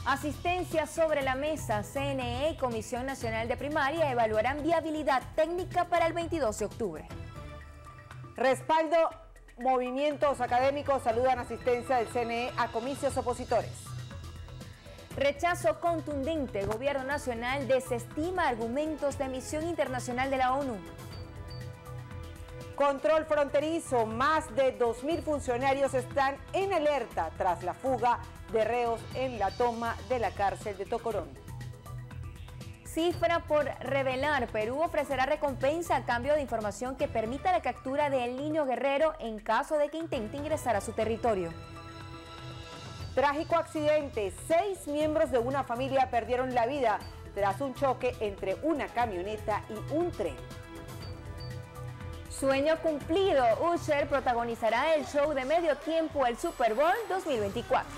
Asistencia sobre la mesa. CNE y Comisión Nacional de Primaria evaluarán viabilidad técnica para el 22 de octubre. Respaldo. Movimientos académicos saludan asistencia del CNE a comicios opositores. Rechazo contundente. Gobierno nacional desestima argumentos de misión internacional de la ONU. Control fronterizo. Más de 2.000 funcionarios están en alerta tras la fuga de reos en la toma de la cárcel de Tocorón. Cifra por revelar. Perú ofrecerá recompensa a cambio de información que permita la captura de El Niño Guerrero en caso de que intente ingresar a su territorio. Trágico accidente. 6 miembros de una familia perdieron la vida tras un choque entre una camioneta y un tren. Sueño cumplido. Usher protagonizará el show de medio tiempo el Super Bowl 2024.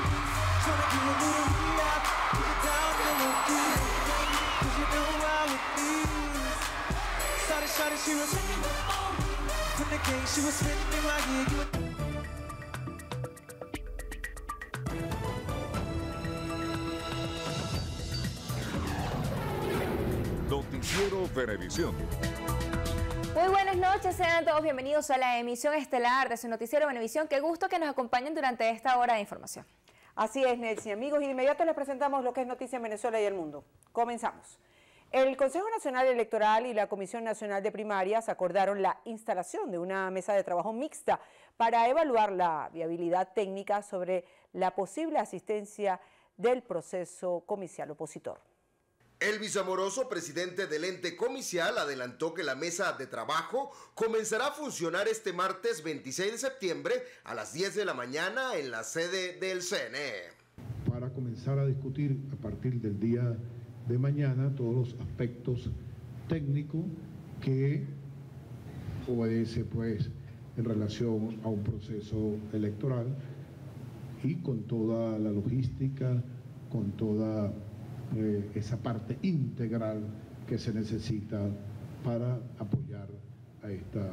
Noticiero Venevisión. Muy buenas noches, sean todos bienvenidos a la emisión estelar de su noticiero Venevisión. Qué gusto que nos acompañen durante esta hora de información. Así es, Nelcy. Amigos, y de inmediato les presentamos lo que es noticia en Venezuela y el mundo. Comenzamos. El Consejo Nacional Electoral y la Comisión Nacional de Primarias acordaron la instalación de una mesa de trabajo mixta para evaluar la viabilidad técnica sobre la posible asistencia del proceso comicial opositor. Elvis Amoroso, presidente del ente comicial, adelantó que la mesa de trabajo comenzará a funcionar este martes 26 de septiembre a las 10 de la mañana en la sede del CNE. Para comenzar a discutir a partir del día de mañana todos los aspectos técnicos que obedece pues en relación a un proceso electoral y con toda la logística, con toda esa parte integral que se necesita para apoyar a esta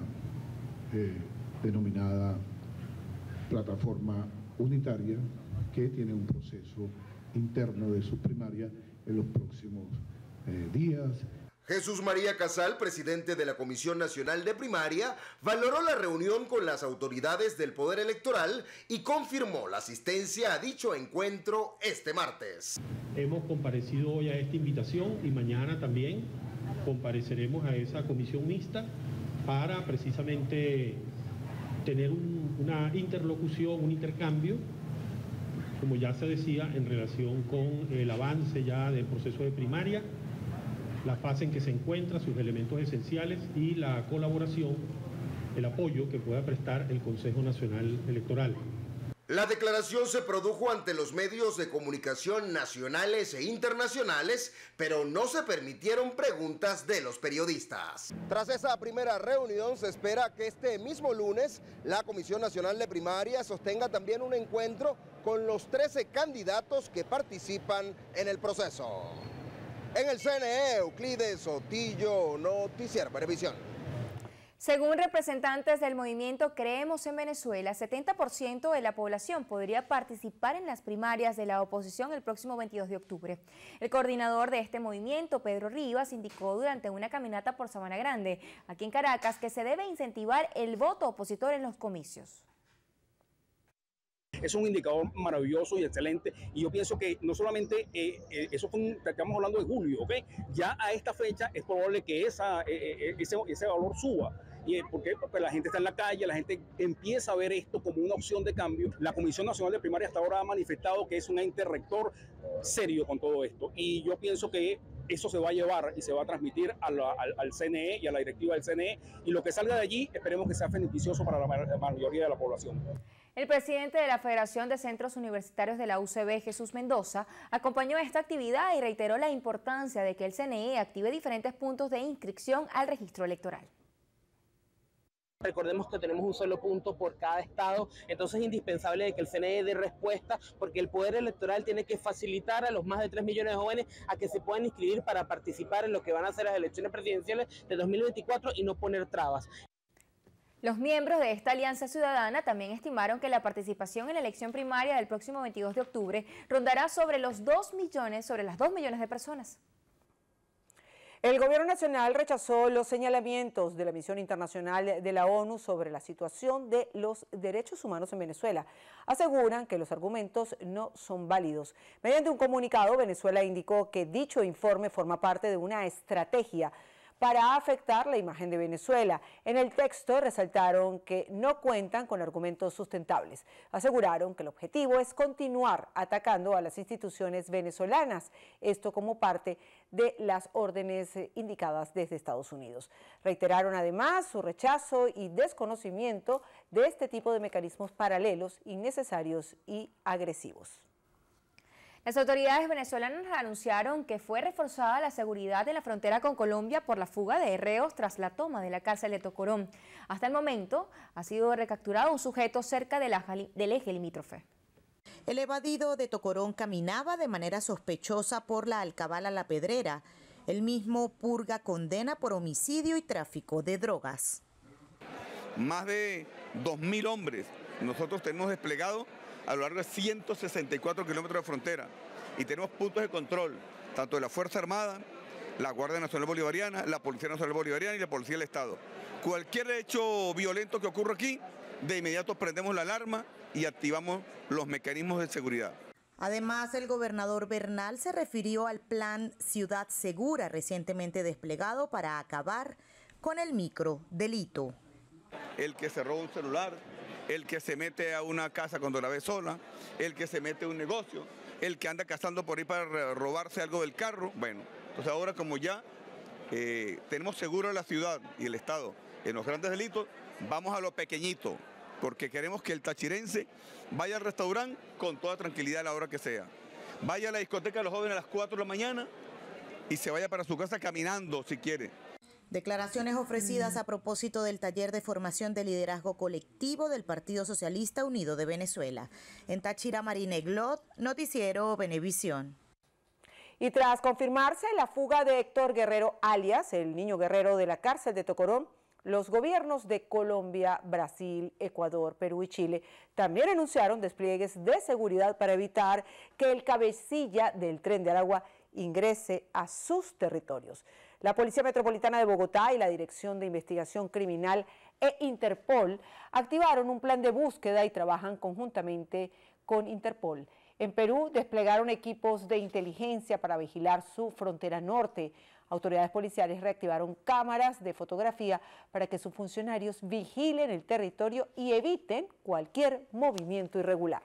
denominada plataforma unitaria que tiene un proceso interno de su primaria en los próximos días. Jesús María Casal, presidente de la Comisión Nacional de Primaria, valoró la reunión con las autoridades del Poder Electoral y confirmó la asistencia a dicho encuentro este martes. Hemos comparecido hoy a esta invitación y mañana también compareceremos a esa comisión mixta para precisamente tener una interlocución, un intercambio, como ya se decía, en relación con el avance ya del proceso de primaria, la fase en que se encuentra, sus elementos esenciales y la colaboración, el apoyo que pueda prestar el Consejo Nacional Electoral. La declaración se produjo ante los medios de comunicación nacionales e internacionales, pero no se permitieron preguntas de los periodistas. Tras esa primera reunión, se espera que este mismo lunes la Comisión Nacional de Primaria sostenga también un encuentro con los 13 candidatos que participan en el proceso. En el CNE, Euclides Sotillo, Noticiero Venevisión. Según representantes del movimiento Creemos en Venezuela, 70% de la población podría participar en las primarias de la oposición el próximo 22 de octubre. El coordinador de este movimiento, Pedro Rivas, indicó durante una caminata por Sabana Grande, aquí en Caracas, que se debe incentivar el voto opositor en los comicios. Es un indicador maravilloso y excelente, y yo pienso que no solamente eso estamos hablando de julio, ¿ok? Ya a esta fecha es probable que ese valor suba. ¿Y por qué? Porque la gente está en la calle, la gente empieza a ver esto como una opción de cambio. La Comisión Nacional de Primaria hasta ahora ha manifestado que es un ente rector serio con todo esto, y yo pienso que eso se va a llevar y se va a transmitir al CNE y a la directiva del CNE, y lo que salga de allí esperemos que sea beneficioso para la mayoría de la población. El presidente de la Federación de Centros Universitarios de la UCB, Jesús Mendoza, acompañó esta actividad y reiteró la importancia de que el CNE active diferentes puntos de inscripción al registro electoral. Recordemos que tenemos un solo punto por cada estado, entonces es indispensable de que el CNE dé respuesta, porque el Poder Electoral tiene que facilitar a los más de 3 millones de jóvenes a que se puedan inscribir para participar en lo que van a ser las elecciones presidenciales de 2024 y no poner trabas. Los miembros de esta alianza ciudadana también estimaron que la participación en la elección primaria del próximo 22 de octubre rondará sobre las 2 millones de personas. El gobierno nacional rechazó los señalamientos de la misión internacional de la ONU sobre la situación de los derechos humanos en Venezuela. Aseguran que los argumentos no son válidos. Mediante un comunicado, Venezuela indicó que dicho informe forma parte de una estrategia para afectar la imagen de Venezuela. En el texto resaltaron que no cuentan con argumentos sustentables. Aseguraron que el objetivo es continuar atacando a las instituciones venezolanas, esto como parte de las órdenes indicadas desde Estados Unidos. Reiteraron además su rechazo y desconocimiento de este tipo de mecanismos paralelos, innecesarios y agresivos. Las autoridades venezolanas anunciaron que fue reforzada la seguridad en la frontera con Colombia por la fuga de reos tras la toma de la cárcel de Tocorón. Hasta el momento ha sido recapturado un sujeto cerca del eje limítrofe. El evadido de Tocorón caminaba de manera sospechosa por la Alcabala La Pedrera. El mismo purga condena por homicidio y tráfico de drogas. Más de 2.000 hombres nosotros tenemos desplegados a lo largo de 164 kilómetros de frontera y tenemos puntos de control, tanto de la Fuerza Armada, la Guardia Nacional Bolivariana, la Policía Nacional Bolivariana y la Policía del Estado. Cualquier hecho violento que ocurra aquí, de inmediato prendemos la alarma y activamos los mecanismos de seguridad. Además, el gobernador Bernal se refirió al plan Ciudad Segura recientemente desplegado para acabar con el microdelito. El que se roba un celular, el que se mete a una casa cuando la ve sola, el que se mete a un negocio, el que anda cazando por ahí para robarse algo del carro. Bueno, entonces ahora como ya tenemos seguro la ciudad y el Estado en los grandes delitos, vamos a lo pequeñito, porque queremos que el tachirense vaya al restaurante con toda tranquilidad a la hora que sea. Vaya a la discoteca de los jóvenes a las 4 de la mañana y se vaya para su casa caminando si quiere. Declaraciones ofrecidas a propósito del taller de formación de liderazgo colectivo del Partido Socialista Unido de Venezuela. En Táchira, Marina Eglot, Noticiero Venevisión. Y tras confirmarse la fuga de Héctor Guerrero, alias el niño guerrero de la cárcel de Tocorón, los gobiernos de Colombia, Brasil, Ecuador, Perú y Chile también anunciaron despliegues de seguridad para evitar que el cabecilla del Tren de Aragua ingrese a sus territorios. La Policía Metropolitana de Bogotá y la Dirección de Investigación Criminal e Interpol activaron un plan de búsqueda y trabajan conjuntamente con Interpol. En Perú desplegaron equipos de inteligencia para vigilar su frontera norte. Autoridades policiales reactivaron cámaras de fotografía para que sus funcionarios vigilen el territorio y eviten cualquier movimiento irregular.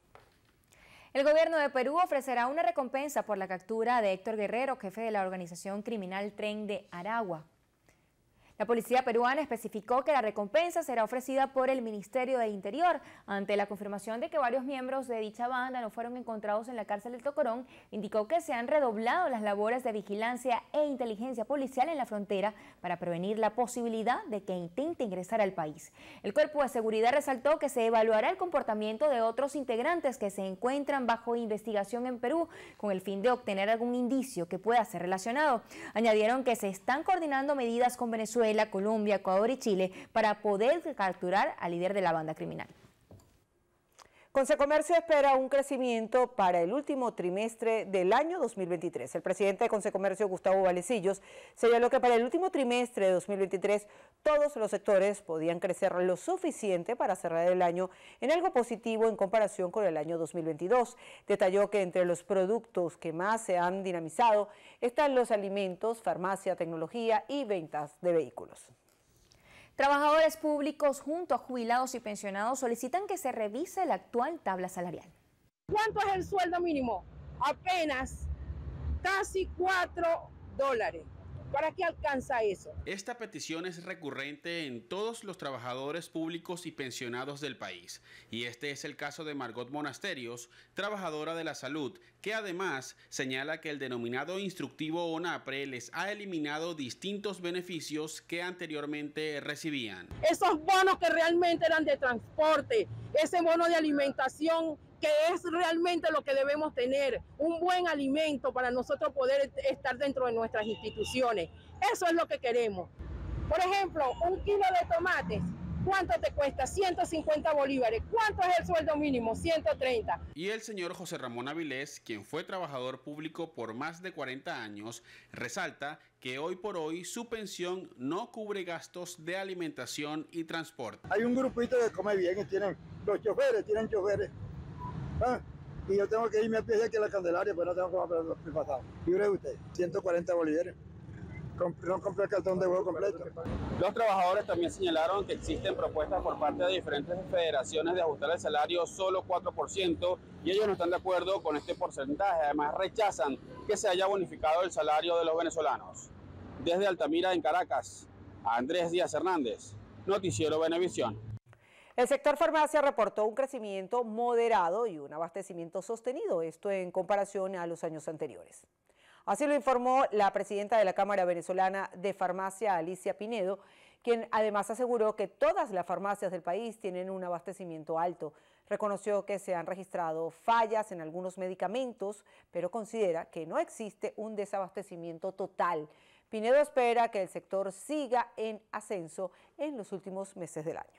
El gobierno de Perú ofrecerá una recompensa por la captura de Héctor Guerrero, jefe de la organización criminal Tren de Aragua. La policía peruana especificó que la recompensa será ofrecida por el Ministerio de Interior. Ante la confirmación de que varios miembros de dicha banda no fueron encontrados en la cárcel de Tocorón, indicó que se han redoblado las labores de vigilancia e inteligencia policial en la frontera para prevenir la posibilidad de que intente ingresar al país. El Cuerpo de Seguridad resaltó que se evaluará el comportamiento de otros integrantes que se encuentran bajo investigación en Perú con el fin de obtener algún indicio que pueda ser relacionado. Añadieron que se están coordinando medidas con Venezuela, Colombia, Ecuador y Chile para poder capturar al líder de la banda criminal. Consecomercio espera un crecimiento para el último trimestre del año 2023. El presidente de Consecomercio, Gustavo Valecillos, señaló que para el último trimestre de 2023 todos los sectores podían crecer lo suficiente para cerrar el año en algo positivo en comparación con el año 2022. Detalló que entre los productos que más se han dinamizado están los alimentos, farmacia, tecnología y ventas de vehículos. Trabajadores públicos junto a jubilados y pensionados solicitan que se revise la actual tabla salarial. ¿Cuánto es el sueldo mínimo? Apenas casi $4. ¿Para qué alcanza eso? Esta petición es recurrente en todos los trabajadores públicos y pensionados del país. Y este es el caso de Margot Monasterios, trabajadora de la salud, que además señala que el denominado instructivo ONAPRE les ha eliminado distintos beneficios que anteriormente recibían. Esos bonos que realmente eran de transporte, ese bono de alimentación, que es realmente lo que debemos tener, un buen alimento para nosotros poder estar dentro de nuestras instituciones. Eso es lo que queremos. Por ejemplo, un kilo de tomates ¿Cuánto te cuesta? 150 bolívares. ¿Cuánto es el sueldo mínimo? 130. Y el señor José Ramón Avilés, quien fue trabajador público por más de 40 años, resalta que hoy por hoy su pensión no cubre gastos de alimentación y transporte. Hay un grupito que come bien y tienen choferes. ¿Ah? Y yo tengo que irme a pie aquí a la Candelaria, pero no tengo que comprar mi pasado. ¿Libre usted? 140 bolívares. No compré el cartón de huevo completo. Los trabajadores también señalaron que existen propuestas por parte de diferentes federaciones de ajustar el salario solo 4% y ellos no están de acuerdo con este porcentaje. Además rechazan que se haya bonificado el salario de los venezolanos. Desde Altamira, en Caracas, Andrés Díaz Hernández, Noticiero Venevisión. El sector farmacia reportó un crecimiento moderado y un abastecimiento sostenido, esto en comparación a los años anteriores. Así lo informó la presidenta de la Cámara Venezolana de Farmacia, Alicia Pinedo, quien además aseguró que todas las farmacias del país tienen un abastecimiento alto. Reconoció que se han registrado fallas en algunos medicamentos, pero considera que no existe un desabastecimiento total. Pinedo espera que el sector siga en ascenso en los últimos meses del año.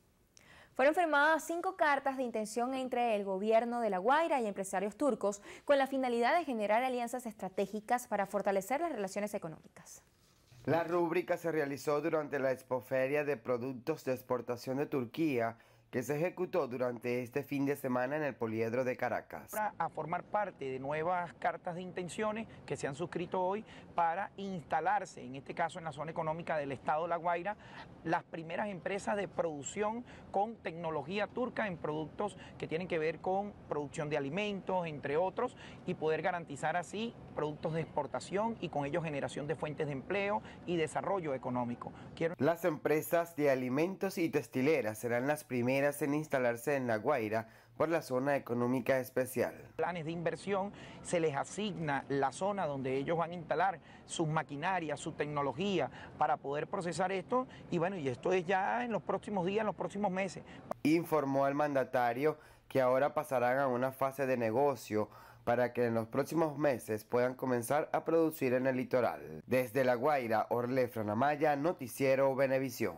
Fueron firmadas 5 cartas de intención entre el gobierno de La Guaira y empresarios turcos con la finalidad de generar alianzas estratégicas para fortalecer las relaciones económicas. La rúbrica se realizó durante la Expoferia de Productos de Exportación de Turquía, que se ejecutó durante este fin de semana en el Poliedro de Caracas. A formar parte de nuevas cartas de intenciones que se han suscrito hoy para instalarse, en este caso en la zona económica del estado La Guaira, las primeras empresas de producción con tecnología turca en productos que tienen que ver con producción de alimentos, entre otros, y poder garantizar así productos de exportación y con ello generación de fuentes de empleo y desarrollo económico. Las empresas de alimentos y textileras serán las primeras en instalarse en La Guaira por la zona económica especial. Planes de inversión, se les asigna la zona donde ellos van a instalar sus maquinarias, su tecnología para poder procesar esto y bueno, y esto es ya en los próximos días, en los próximos meses. Informó al mandatario que ahora pasarán a una fase de negocio para que en los próximos meses puedan comenzar a producir en el litoral. Desde La Guaira, Orle Franamaya, Noticiero Venevisión.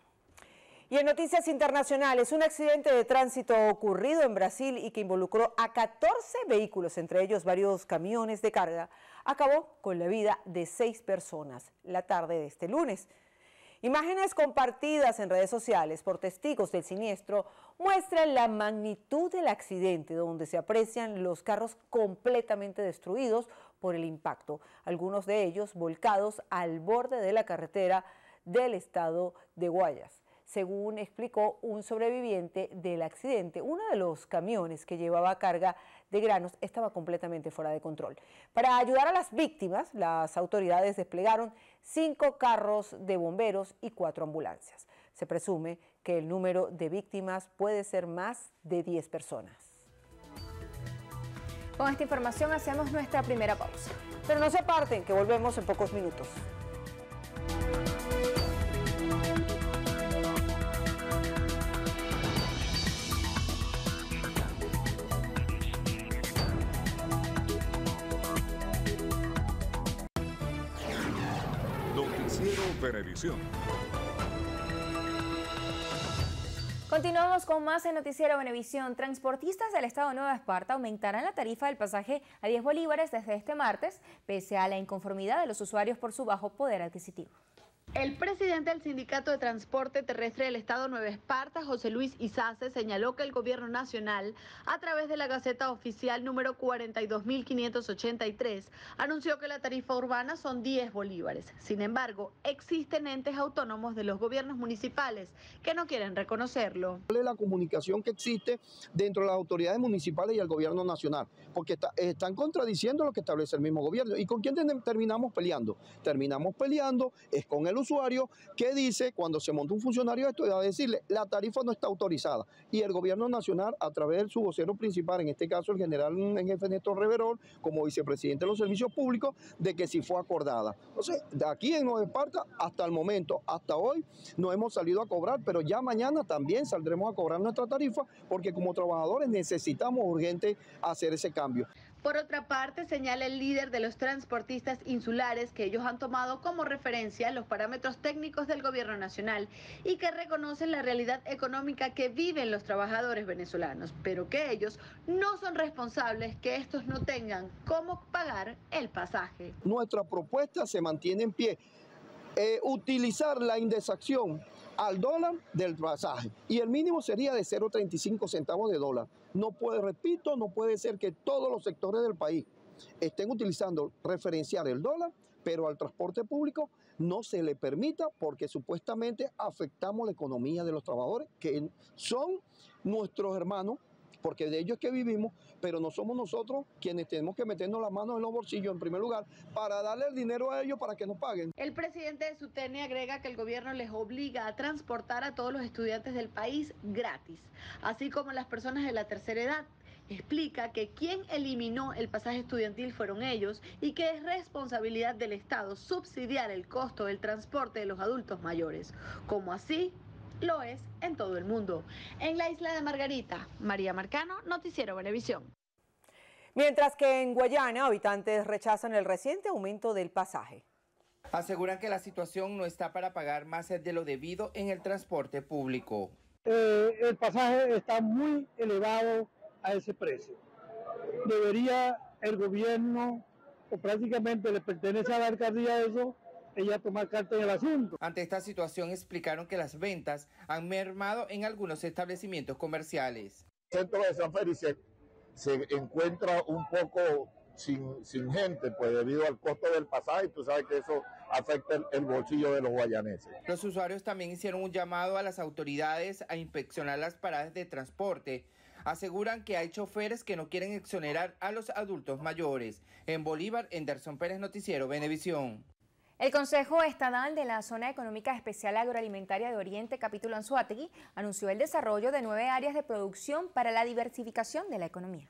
Y en noticias internacionales, un accidente de tránsito ocurrido en Brasil y que involucró a 14 vehículos, entre ellos varios camiones de carga, acabó con la vida de 6 personas la tarde de este lunes. Imágenes compartidas en redes sociales por testigos del siniestro muestran la magnitud del accidente, donde se aprecian los carros completamente destruidos por el impacto, algunos de ellos volcados al borde de la carretera del estado de Guayas. Según explicó un sobreviviente del accidente, uno de los camiones que llevaba carga de granos estaba completamente fuera de control. Para ayudar a las víctimas, las autoridades desplegaron 5 carros de bomberos y 4 ambulancias. Se presume que el número de víctimas puede ser más de 10 personas. Con esta información hacemos nuestra primera pausa. Pero no se aparten, que volvemos en pocos minutos. Noticiero Venevisión. Continuamos con más en Noticiero Venevisión. Transportistas del estado de Nueva Esparta aumentarán la tarifa del pasaje a 10 bolívares desde este martes, pese a la inconformidad de los usuarios por su bajo poder adquisitivo. El presidente del Sindicato de Transporte Terrestre del Estado Nueva Esparta, José Luis Izace, señaló que el gobierno nacional, a través de la Gaceta Oficial número 42.583, anunció que la tarifa urbana son 10 bolívares. Sin embargo, existen entes autónomos de los gobiernos municipales que no quieren reconocerlo. ¿Cuál es la comunicación que existe dentro de las autoridades municipales y el gobierno nacional? Porque están contradiciendo lo que establece el mismo gobierno. ¿Y con quién terminamos peleando? Terminamos peleando es con el usuario que dice, cuando se monta un funcionario esto, va a decirle, la tarifa no está autorizada. Y el gobierno nacional, a través de su vocero principal, en este caso el general en jefe Néstor Reverol, como vicepresidente de los servicios públicos, de que sí fue acordada. Entonces, de aquí en Nueva Esparta, hasta el momento, hasta hoy, no hemos salido a cobrar, pero ya mañana también saldremos a cobrar nuestra tarifa, porque como trabajadores necesitamos urgente hacer ese cambio. Por otra parte, señala el líder de los transportistas insulares que ellos han tomado como referencia los parámetros técnicos del gobierno nacional y que reconocen la realidad económica que viven los trabajadores venezolanos, pero que ellos no son responsables que estos no tengan cómo pagar el pasaje. Nuestra propuesta se mantiene en pie. Utilizar la indexación al dólar del pasaje y el mínimo sería de 0,35 centavos de dólar. No puede, repito, no puede ser que todos los sectores del país estén utilizando referenciar el dólar, pero al transporte público no se le permita porque supuestamente afectamos la economía de los trabajadores que son nuestros hermanos, porque de ellos es que vivimos, pero no somos nosotros quienes tenemos que meternos las manos en los bolsillos en primer lugar para darle el dinero a ellos para que nos paguen. El presidente de SUTENE agrega que el gobierno les obliga a transportar a todos los estudiantes del país gratis, así como a las personas de la tercera edad. Explica que quien eliminó el pasaje estudiantil fueron ellos y que es responsabilidad del Estado subsidiar el costo del transporte de los adultos mayores, como así lo es en todo el mundo. En la isla de Margarita, María Marcano, Noticiero Venevisión. Mientras que en Guayana, habitantes rechazan el reciente aumento del pasaje. Aseguran que la situación no está para pagar más de lo debido en el transporte público. El pasaje está muy elevado a ese precio. Debería el gobierno, o prácticamente le pertenece a la alcaldía eso, ella tomar carta en el asunto. Ante esta situación explicaron que las ventas han mermado en algunos establecimientos comerciales. El centro de San Félix se encuentra un poco sin gente, pues debido al costo del pasaje, tú sabes que eso afecta el bolsillo de los guayaneses. Los usuarios también hicieron un llamado a las autoridades a inspeccionar las paradas de transporte. Aseguran que hay choferes que no quieren exonerar a los adultos mayores. En Bolívar, Enderson Pérez, Noticiero Venevisión. El Consejo Estatal de la Zona Económica Especial Agroalimentaria de Oriente, capítulo Anzoátegui, anunció el desarrollo de 9 áreas de producción para la diversificación de la economía.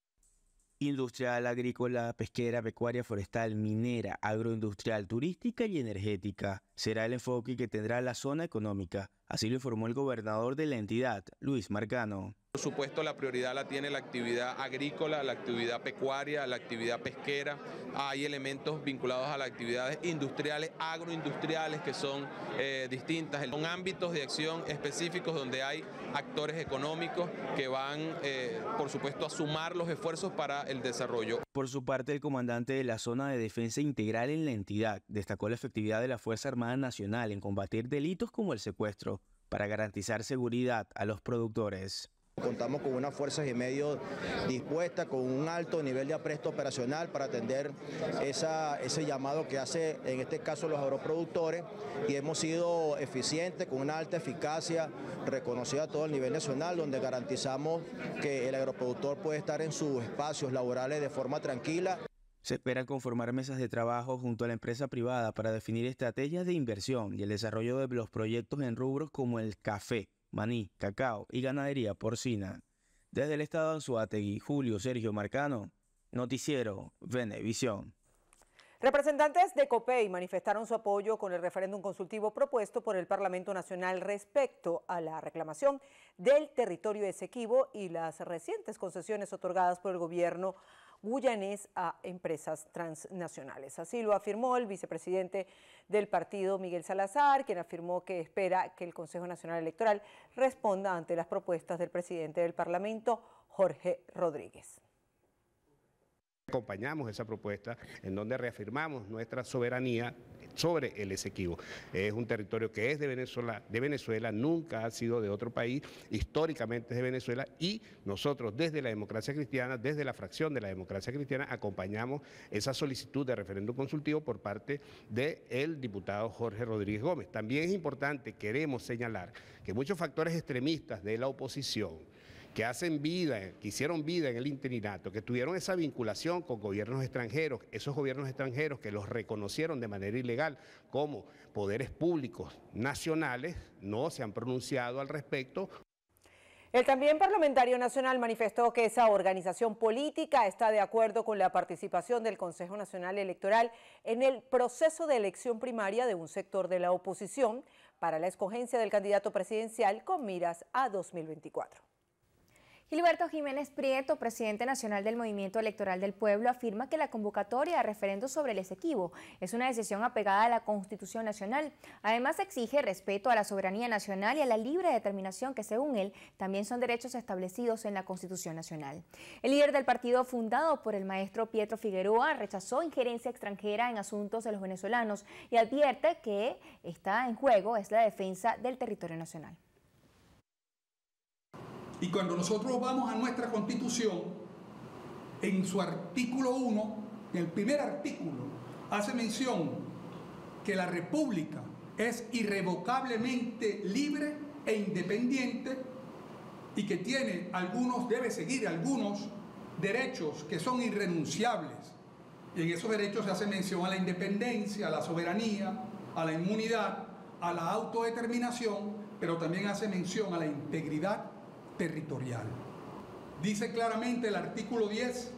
Industrial, agrícola, pesquera, pecuaria, forestal, minera, agroindustrial, turística y energética. Será el enfoque que tendrá la zona económica. Así lo informó el gobernador de la entidad, Luis Marcano. Por supuesto, la prioridad la tiene la actividad agrícola, la actividad pecuaria, la actividad pesquera. Hay elementos vinculados a las actividades industriales, agroindustriales, que son distintas. Son ámbitos de acción específicos donde hay actores económicos que van, por supuesto, a sumar los esfuerzos para el desarrollo. Por su parte, el comandante de la Zona de Defensa Integral en la entidad destacó la efectividad de la Fuerza Armada Nacional en combatir delitos como el secuestro para garantizar seguridad a los productores. Contamos con unas fuerzas y medios dispuestas, con un alto nivel de apresto operacional para atender ese llamado que hace en este caso los agroproductores, y hemos sido eficientes con una alta eficacia reconocida a todo el nivel nacional, donde garantizamos que el agroproductor puede estar en sus espacios laborales de forma tranquila. Se espera conformar mesas de trabajo junto a la empresa privada para definir estrategias de inversión y el desarrollo de los proyectos en rubros como el café, maní, cacao y ganadería porcina. Desde el estado de Anzoátegui, Julio Sergio Marcano, Noticiero Venevisión. Representantes de COPEI manifestaron su apoyo con el referéndum consultivo propuesto por el Parlamento Nacional respecto a la reclamación del territorio Esequibo y las recientes concesiones otorgadas por el gobierno guyanés a empresas transnacionales. Así lo afirmó el vicepresidente del partido, Miguel Salazar, quien afirmó que espera que el Consejo Nacional Electoral responda ante las propuestas del presidente del Parlamento, Jorge Rodríguez. Acompañamos esa propuesta en donde reafirmamos nuestra soberanía sobre el Esequibo. Es un territorio que es de Venezuela, nunca ha sido de otro país, históricamente es de Venezuela, y nosotros desde la democracia cristiana, desde la fracción de la democracia cristiana, acompañamos esa solicitud de referéndum consultivo por parte del diputado Jorge Rodríguez Gómez. También es importante, queremos señalar que muchos factores extremistas de la oposición que hicieron vida en el interinato, que tuvieron esa vinculación con gobiernos extranjeros, esos gobiernos extranjeros que los reconocieron de manera ilegal como poderes públicos nacionales, no se han pronunciado al respecto. El también parlamentario nacional manifestó que esa organización política está de acuerdo con la participación del Consejo Nacional Electoral en el proceso de elección primaria de un sector de la oposición para la escogencia del candidato presidencial con miras a 2024. Gilberto Jiménez Prieto, presidente nacional del Movimiento Electoral del Pueblo, afirma que la convocatoria a referendo sobre el Esequibo es una decisión apegada a la Constitución Nacional. Además, exige respeto a la soberanía nacional y a la libre determinación que, según él, también son derechos establecidos en la Constitución Nacional. El líder del partido fundado por el maestro Pietro Figueroa rechazó injerencia extranjera en asuntos de los venezolanos y advierte que está en juego es la defensa del territorio nacional. Y cuando nosotros vamos a nuestra Constitución, en su artículo 1, en el primer artículo, hace mención que la República es irrevocablemente libre e independiente y que debe seguir algunos derechos que son irrenunciables. Y en esos derechos se hace mención a la independencia, a la soberanía, a la inmunidad, a la autodeterminación, pero también hace mención a la integridad territorial. Dice claramente el artículo 10: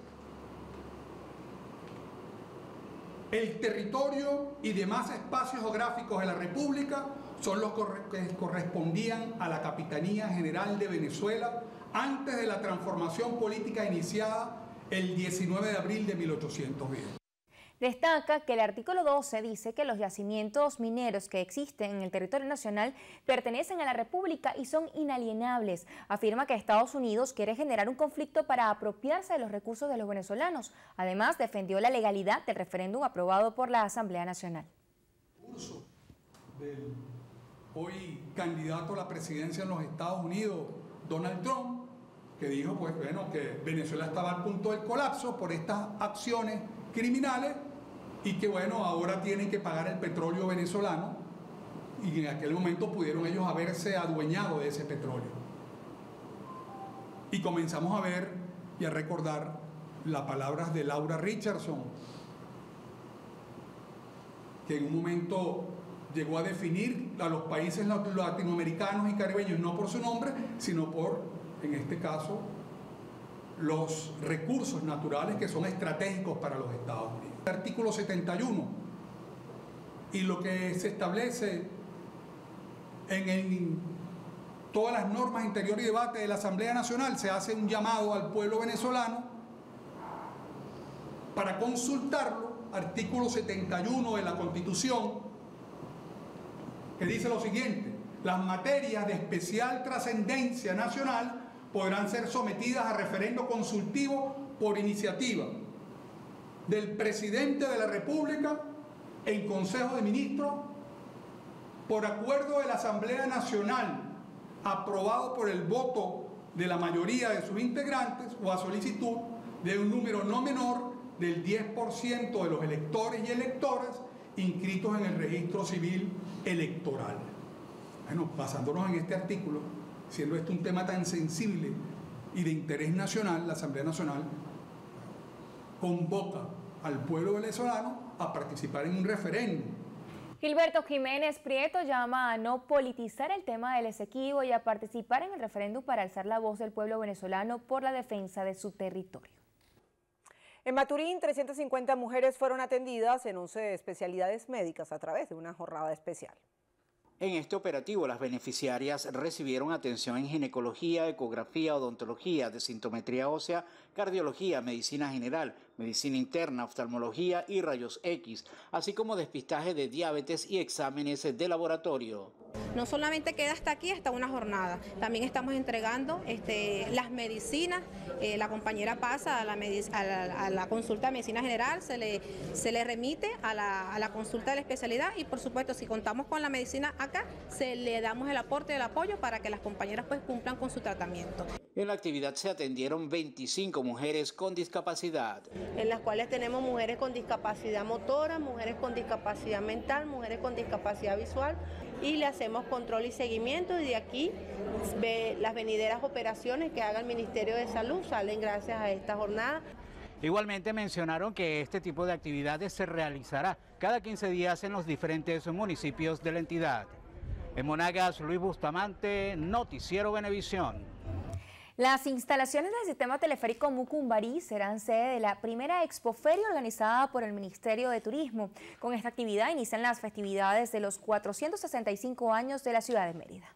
el territorio y demás espacios geográficos de la República son los que correspondían a la Capitanía General de Venezuela antes de la transformación política iniciada el 19 de abril de 1810. Destaca que el artículo 12 dice que los yacimientos mineros que existen en el territorio nacional pertenecen a la República y son inalienables. Afirma que Estados Unidos quiere generar un conflicto para apropiarse de los recursos de los venezolanos. Además, defendió la legalidad del referéndum aprobado por la Asamblea Nacional. Del hoy candidato a la presidencia en los Estados Unidos, Donald Trump, que dijo que Venezuela estaba al punto del colapso por estas acciones criminales y que ahora tienen que pagar el petróleo venezolano, y en aquel momento pudieron ellos haberse adueñado de ese petróleo. Y comenzamos a ver y a recordar las palabras de Laura Richardson, que en un momento llegó a definir a los países latinoamericanos y caribeños no por su nombre, sino por, en este caso, los recursos naturales que son estratégicos para los Estados Unidos. Artículo 71, y lo que se establece en todas las normas interior y debate de la Asamblea Nacional, se hace un llamado al pueblo venezolano para consultarlo. Artículo 71 de la Constitución, que dice lo siguiente: las materias de especial trascendencia nacional podrán ser sometidas a referendo consultivo por iniciativa del presidente de la República en Consejo de Ministros, por acuerdo de la Asamblea Nacional, aprobado por el voto de la mayoría de sus integrantes o a solicitud de un número no menor del 10% de los electores y electoras inscritos en el registro civil electoral. Basándonos en este artículo, siendo esto un tema tan sensible y de interés nacional, la Asamblea Nacional convoca al pueblo venezolano a participar en un referéndum. Gilberto Jiménez Prieto llama a no politizar el tema del Esequibo y a participar en el referéndum para alzar la voz del pueblo venezolano por la defensa de su territorio. En Maturín, 350 mujeres fueron atendidas en 11 especialidades médicas a través de una jornada especial. En este operativo, las beneficiarias recibieron atención en ginecología, ecografía, odontología, desintometría ósea, cardiología, medicina general, medicina interna, oftalmología y rayos X, así como despistaje de diabetes y exámenes de laboratorio. No solamente queda hasta aquí, hasta una jornada, también estamos entregando las medicinas. La compañera pasa a la consulta de medicina general, se le remite a la consulta de la especialidad y por supuesto si contamos con la medicina acá, se le damos el aporte y el apoyo para que las compañeras cumplan con su tratamiento. En la actividad se atendieron 25 mujeres con discapacidad. En las cuales tenemos mujeres con discapacidad motora, mujeres con discapacidad mental, mujeres con discapacidad visual y le hacemos control y seguimiento y de aquí las venideras operaciones que haga el Ministerio de Salud salen gracias a esta jornada. Igualmente mencionaron que este tipo de actividades se realizará cada 15 días en los diferentes municipios de la entidad. En Monagas, Luis Bustamante, Noticiero Venevisión. Las instalaciones del sistema teleférico Mucumbarí serán sede de la primera expoferia organizada por el Ministerio de Turismo. Con esta actividad inician las festividades de los 465 años de la ciudad de Mérida.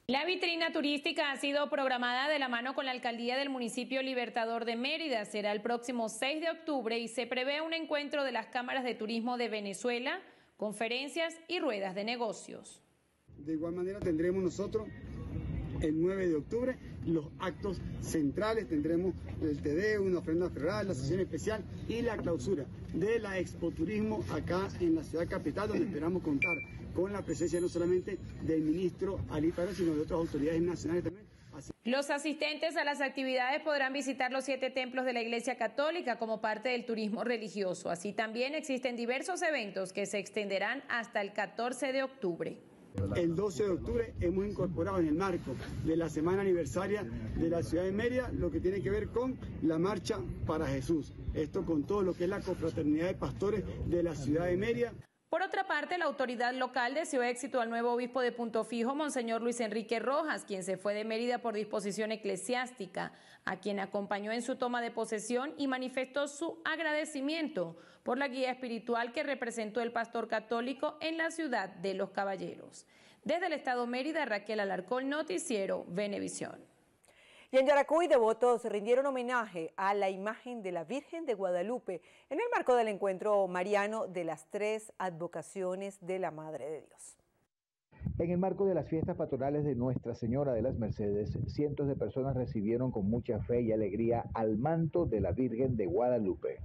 La vitrina turística ha sido programada de la mano con la Alcaldía del Municipio Libertador de Mérida. Será el próximo 6 de octubre y se prevé un encuentro de las cámaras de turismo de Venezuela, conferencias y ruedas de negocios. De igual manera tendremos nosotros el 9 de octubre los actos centrales, tendremos el TD, una ofrenda federal, la sesión especial y la clausura de la Expo Turismo acá en la ciudad capital, donde esperamos contar con la presencia no solamente del ministro Ali Farah, sino de otras autoridades nacionales también. Los asistentes a las actividades podrán visitar los 7 templos de la Iglesia Católica como parte del turismo religioso. Así también existen diversos eventos que se extenderán hasta el 14 de octubre. El 12 de octubre hemos incorporado en el marco de la semana aniversaria de la ciudad de Mérida lo que tiene que ver con la Marcha para Jesús. Esto con todo lo que es la confraternidad de pastores de la ciudad de Mérida. Por otra parte, la autoridad local deseó éxito al nuevo obispo de Punto Fijo, Monseñor Luis Enrique Rojas, quien se fue de Mérida por disposición eclesiástica, a quien acompañó en su toma de posesión y manifestó su agradecimiento por la guía espiritual que representó el pastor católico en la ciudad de Los Caballeros. Desde el estado Mérida, Raquel Alarcón, Noticiero Venevisión. Y en Yaracuy, devotos rindieron homenaje a la imagen de la Virgen de Guadalupe en el marco del encuentro mariano de las 3 advocaciones de la Madre de Dios. En el marco de las fiestas patronales de Nuestra Señora de las Mercedes, cientos de personas recibieron con mucha fe y alegría al manto de la Virgen de Guadalupe.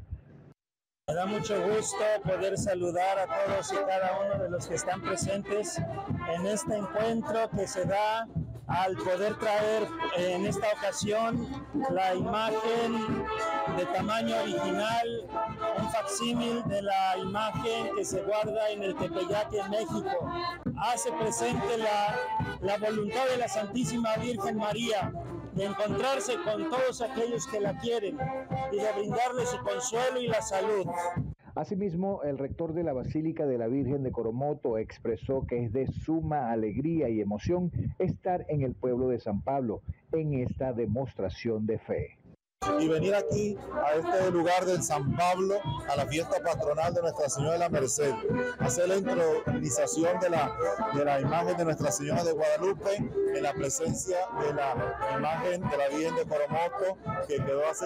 Me da mucho gusto poder saludar a todos y cada uno de los que están presentes en este encuentro que se da al poder traer en esta ocasión la imagen de tamaño original, un facsímil de la imagen que se guarda en el Tepeyac en México. Hace presente la voluntad de la Santísima Virgen María de encontrarse con todos aquellos que la quieren y de brindarle su consuelo y la salud. Asimismo, el rector de la Basílica de la Virgen de Coromoto expresó que es de suma alegría y emoción estar en el pueblo de San Pablo en esta demostración de fe. Y venir aquí a este lugar del San Pablo, a la fiesta patronal de Nuestra Señora de la Merced, hacer la intronización de la imagen de Nuestra Señora de Guadalupe en la presencia de la imagen de la Virgen de Coromoto, que quedó hace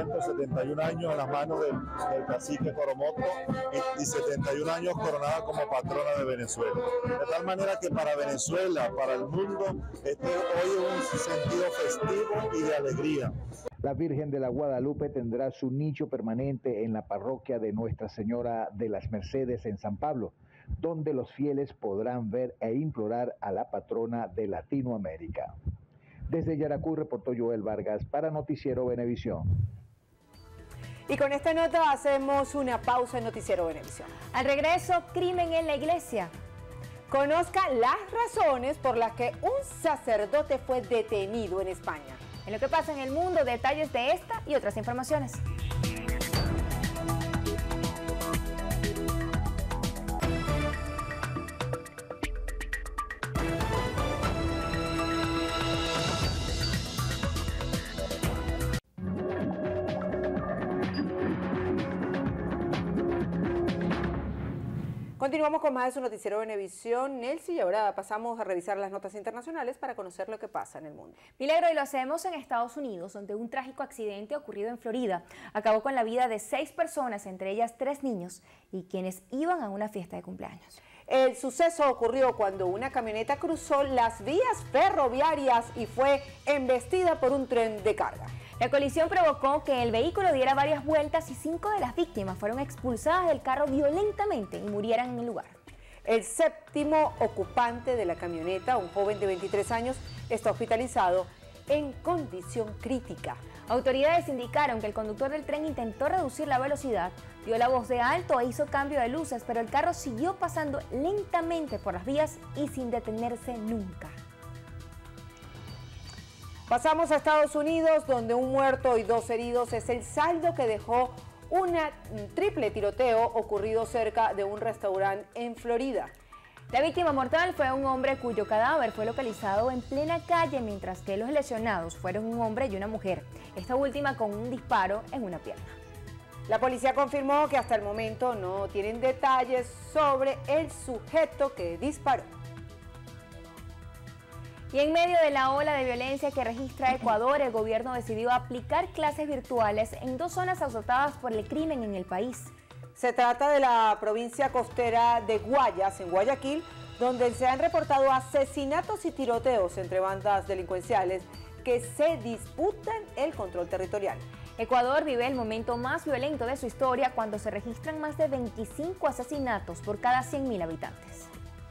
371 años en las manos del cacique Coromoto y 71 años coronada como patrona de Venezuela. De tal manera que para Venezuela, para el mundo, hoy es un sentido festivo y de alegría. La Virgen de la Guadalupe tendrá su nicho permanente en la parroquia de Nuestra Señora de las Mercedes en San Pablo, donde los fieles podrán ver e implorar a la patrona de Latinoamérica. Desde Yaracuy reportó Joel Vargas para Noticiero Venevisión. Y con esta nota hacemos una pausa en Noticiero Venevisión. Al regreso, crimen en la iglesia. Conozca las razones por las que un sacerdote fue detenido en España. En lo que pasa en el mundo, detalles de esta y otras informaciones. Continuamos con más de su Noticiero Venevisión, Nelcy, y ahora pasamos a revisar las notas internacionales para conocer lo que pasa en el mundo. Milagro, y lo hacemos en Estados Unidos, donde un trágico accidente ocurrido en Florida acabó con la vida de 6 personas, entre ellas 3 niños, y quienes iban a una fiesta de cumpleaños. El suceso ocurrió cuando una camioneta cruzó las vías ferroviarias y fue embestida por un tren de carga. La colisión provocó que el vehículo diera varias vueltas y 5 de las víctimas fueron expulsadas del carro violentamente y murieran en el lugar. El 7º ocupante de la camioneta, un joven de 23 años, está hospitalizado en condición crítica. Autoridades indicaron que el conductor del tren intentó reducir la velocidad, dio la voz de alto e hizo cambio de luces, pero el carro siguió pasando lentamente por las vías y sin detenerse nunca. Pasamos a Estados Unidos, donde un muerto y 2 heridos es el saldo que dejó un triple tiroteo ocurrido cerca de un restaurante en Florida. La víctima mortal fue un hombre cuyo cadáver fue localizado en plena calle, mientras que los lesionados fueron un hombre y una mujer, esta última con un disparo en una pierna. La policía confirmó que hasta el momento no tienen detalles sobre el sujeto que disparó. Y en medio de la ola de violencia que registra Ecuador, el gobierno decidió aplicar clases virtuales en 2 zonas azotadas por el crimen en el país. Se trata de la provincia costera de Guayas, en Guayaquil, donde se han reportado asesinatos y tiroteos entre bandas delincuenciales que se disputan el control territorial. Ecuador vive el momento más violento de su historia cuando se registran más de 25 asesinatos por cada 100.000 habitantes.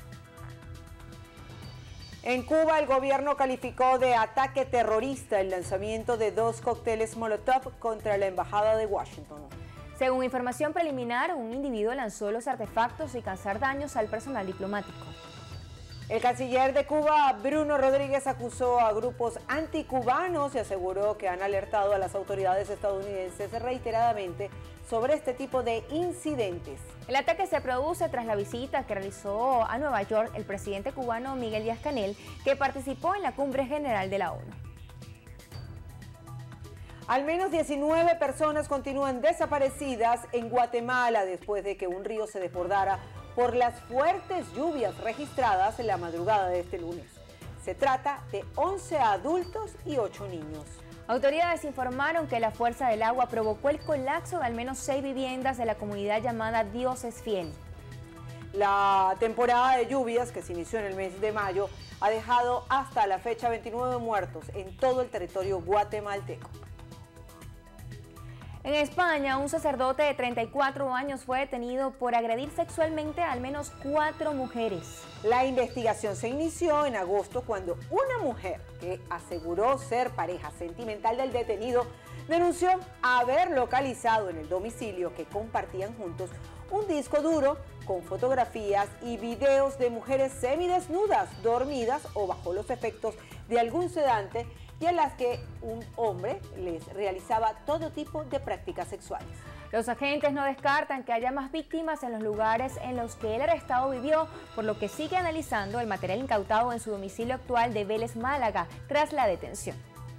En Cuba, el gobierno calificó de ataque terrorista el lanzamiento de 2 cócteles Molotov contra la embajada de Washington. Según información preliminar, un individuo lanzó los artefactos sin causar daños al personal diplomático. El canciller de Cuba, Bruno Rodríguez, acusó a grupos anticubanos y aseguró que han alertado a las autoridades estadounidenses reiteradamente sobre este tipo de incidentes. El ataque se produce tras la visita que realizó a Nueva York el presidente cubano Miguel Díaz-Canel, que participó en la Cumbre General de la ONU. Al menos 19 personas continúan desaparecidas en Guatemala después de que un río se desbordara por las fuertes lluvias registradas en la madrugada de este lunes. Se trata de 11 adultos y 8 niños. Autoridades informaron que la fuerza del agua provocó el colapso de al menos 6 viviendas de la comunidad llamada Dios es Fiel. La temporada de lluvias, que se inició en el mes de mayo, ha dejado hasta la fecha 29 muertos en todo el territorio guatemalteco. En España, un sacerdote de 34 años fue detenido por agredir sexualmente a al menos 4 mujeres. La investigación se inició en agosto cuando una mujer que aseguró ser pareja sentimental del detenido denunció haber localizado en el domicilio que compartían juntos un disco duro con fotografías y videos de mujeres semidesnudas, dormidas o bajo los efectos de algún sedante, y en las que un hombre les realizaba todo tipo de prácticas sexuales. Los agentes no descartan que haya más víctimas en los lugares en los que el arrestado vivió, por lo que sigue analizando el material incautado en su domicilio actual de Vélez, Málaga, tras la detención.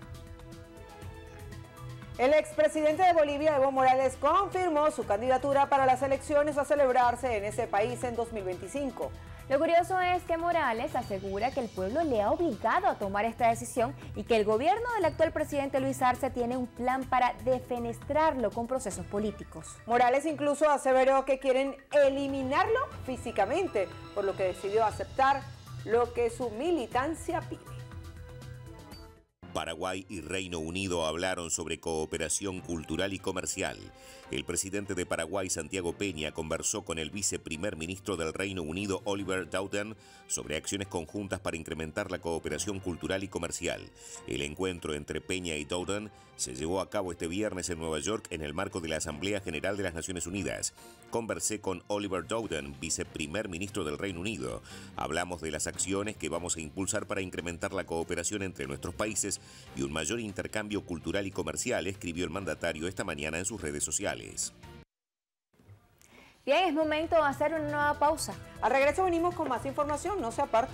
El expresidente de Bolivia, Evo Morales, confirmó su candidatura para las elecciones a celebrarse en ese país en 2025. Lo curioso es que Morales asegura que el pueblo le ha obligado a tomar esta decisión y que el gobierno del actual presidente Luis Arce tiene un plan para defenestrarlo con procesos políticos. Morales incluso aseveró que quieren eliminarlo físicamente, por lo que decidió aceptar lo que su militancia pide. Paraguay y Reino Unido hablaron sobre cooperación cultural y comercial. El presidente de Paraguay, Santiago Peña, conversó con el viceprimer ministro del Reino Unido, Oliver Dowden, sobre acciones conjuntas para incrementar la cooperación cultural y comercial. El encuentro entre Peña y Dowden se llevó a cabo este viernes en Nueva York en el marco de la Asamblea General de las Naciones Unidas. Conversé con Oliver Dowden, viceprimer ministro del Reino Unido. Hablamos de las acciones que vamos a impulsar para incrementar la cooperación entre nuestros países y un mayor intercambio cultural y comercial, escribió el mandatario esta mañana en sus redes sociales. Bien, es momento de hacer una nueva pausa. Al regreso venimos con más información, no se aparten.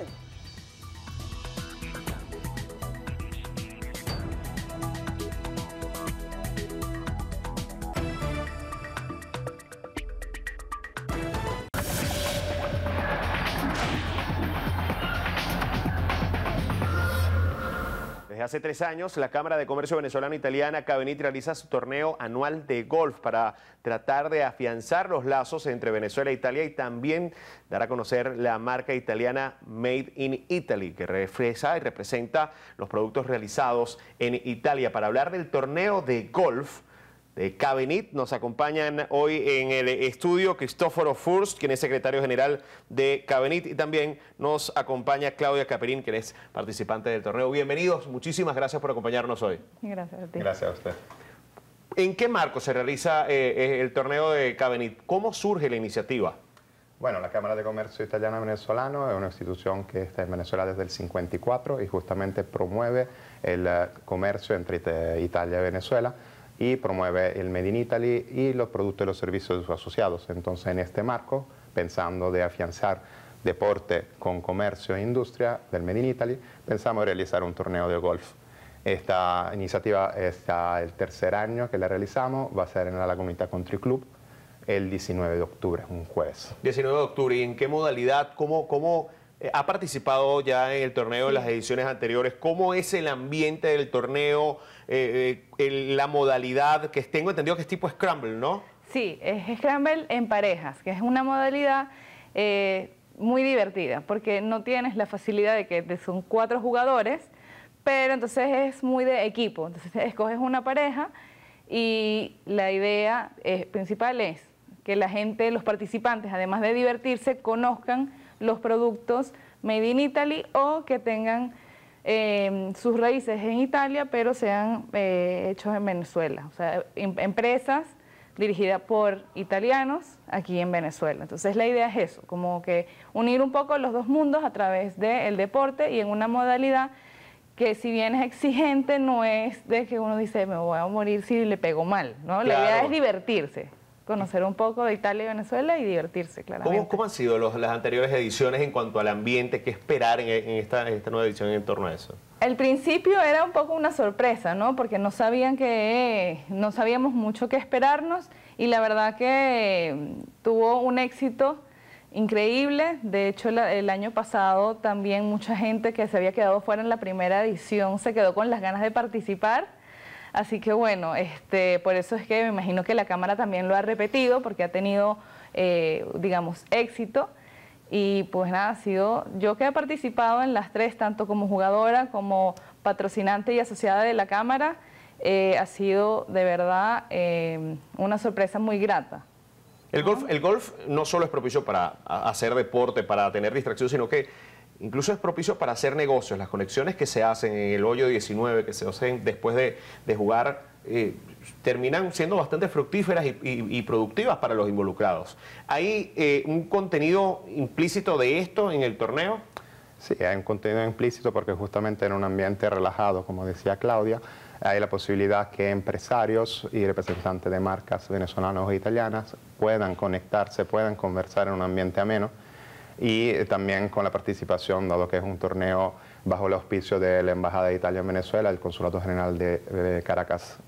Desde hace 3 años, la Cámara de Comercio Venezolano-Italiana Cabenit realiza su torneo anual de golf para tratar de afianzar los lazos entre Venezuela e Italia y también dar a conocer la marca italiana Made in Italy, que refleja y representa los productos realizados en Italia. Para hablar del torneo de golf de Cabenit, nos acompañan hoy en el estudio Cristoforo Furst, quien es secretario general de Cabenit, y también nos acompaña Claudia Caperín, quien es participante del torneo. Bienvenidos, muchísimas gracias por acompañarnos hoy. Gracias a ti. Gracias a usted. ¿En qué marco se realiza el torneo de Cabenit? ¿Cómo surge la iniciativa? Bueno, la Cámara de Comercio Italiano Venezolano es una institución que está en Venezuela desde el 54 y justamente promueve el comercio entre Italia y Venezuela, y promueve el Made in Italy y los productos y los servicios de sus asociados. Entonces, en este marco, pensando de afianzar deporte con comercio e industria del Made in Italy, pensamos realizar un torneo de golf. Esta iniciativa está el 3er año que la realizamos, va a ser en la Lagunita Country Club el 19 de octubre, un jueves. 19 de octubre, ¿y en qué modalidad, cómo Ha participado ya en el torneo en las ediciones anteriores. ¿Cómo es el ambiente del torneo, la modalidad, que tengo entendido que es tipo Scramble, ¿no? Sí, es Scramble en parejas, que es una modalidad muy divertida, porque no tienes la facilidad de que son 4 jugadores, pero entonces es muy de equipo. Entonces escoges una pareja y la idea principal es que la gente, los participantes, además de divertirse, conozcan los productos made in Italy o que tengan sus raíces en Italia, pero sean hechos en Venezuela. O sea, empresas dirigidas por italianos aquí en Venezuela. Entonces la idea es eso, como que unir un poco los dos mundos a través del deporte y en una modalidad que si bien es exigente, no es de que uno dice, me voy a morir si le pego mal, ¿no? La idea es divertirse, conocer un poco de Italia y Venezuela y divertirse, claramente. ¿Cómo han sido las anteriores ediciones en cuanto al ambiente? ¿Qué esperar en esta nueva edición en torno a eso? El principio era un poco una sorpresa, ¿no? Porque no sabíamos mucho qué esperarnos y la verdad que tuvo un éxito increíble. De hecho, el año pasado también mucha gente que se había quedado fuera en la primera edición se quedó con las ganas de participar. Así que bueno, por eso es que me imagino que la Cámara también lo ha repetido porque ha tenido, digamos, éxito. Y pues nada, ha sido yo que he participado en las 3, tanto como jugadora, como patrocinante y asociada de la Cámara, ha sido de verdad una sorpresa muy grata. El golf no solo es propicio para hacer deporte, para tener distracción, sino que incluso es propicio para hacer negocios. Las conexiones que se hacen en el hoyo 19, que se hacen después de jugar, terminan siendo bastante fructíferas y productivas para los involucrados. ¿Hay un contenido implícito de esto en el torneo? Sí, hay un contenido implícito porque justamente en un ambiente relajado, como decía Claudia, hay la posibilidad que empresarios y representantes de marcas venezolanas o italianas puedan conectarse, puedan conversar en un ambiente ameno y también con la participación, dado que es un torneo bajo el auspicio de la Embajada de Italia en Venezuela, el Consulado General de Caracas,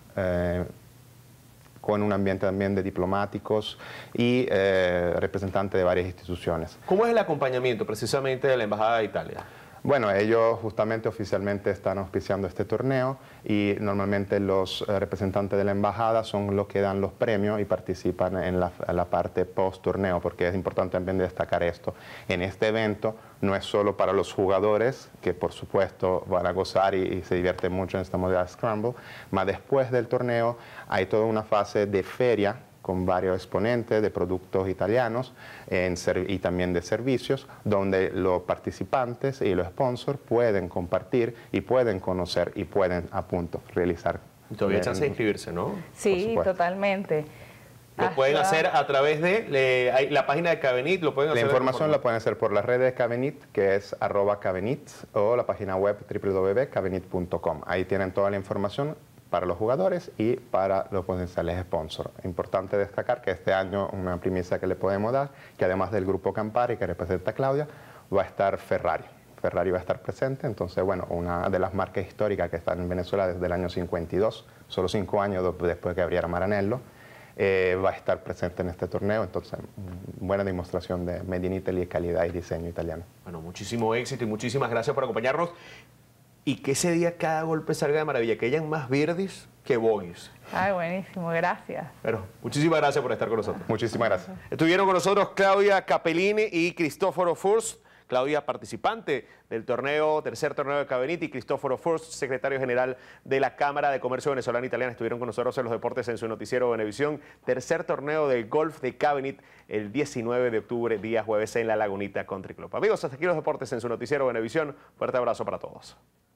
con un ambiente también de diplomáticos y representantes de varias instituciones. ¿Cómo es el acompañamiento precisamente de la Embajada de Italia? Bueno, ellos justamente oficialmente están auspiciando este torneo y normalmente los representantes de la embajada son los que dan los premios y participan en la parte post-torneo, porque es importante también destacar esto. En este evento no es solo para los jugadores, que por supuesto van a gozar y se divierten mucho en esta modalidad Scramble, mas después del torneo hay toda una fase de feria con varios exponentes de productos italianos y también de servicios, donde los participantes y los sponsors pueden compartir y pueden conocer y pueden a punto realizar. Todavía hay chance de inscribirse, ¿no? Sí, totalmente. Lo pueden hacer a través de la página de Cabenit. La información la pueden hacer por las redes de Cabenit, que es @Cabenit, o la página web www.cabenit.com. Ahí tienen toda la información para los jugadores y para los potenciales sponsors. Importante destacar que este año una primicia que le podemos dar, que además del grupo Campari que representa a Claudia, va a estar Ferrari. Ferrari va a estar presente, entonces bueno, una de las marcas históricas que están en Venezuela desde el año 52, solo 5 años después que abriera Maranello, va a estar presente en este torneo, entonces buena demostración de Made in Italy, calidad y diseño italiano. Bueno, muchísimo éxito y muchísimas gracias por acompañarnos. Y que ese día cada golpe salga de maravilla, que hayan más birdies que bogies. Ay, buenísimo, gracias. Bueno, muchísimas gracias por estar con nosotros. Muchísimas gracias. Estuvieron con nosotros Claudia Capellini y Cristoforo Furst. Claudia, participante del tercer torneo de Cabenit, y Cristoforo Furst, secretario general de la Cámara de Comercio Venezolana Italiana, estuvieron con nosotros en los deportes en su noticiero Venevisión. Tercer torneo del golf de Cabenit el 19 de octubre, día jueves, en la Lagunita Country Club. Amigos, hasta aquí los deportes en su noticiero Venevisión. Fuerte abrazo para todos.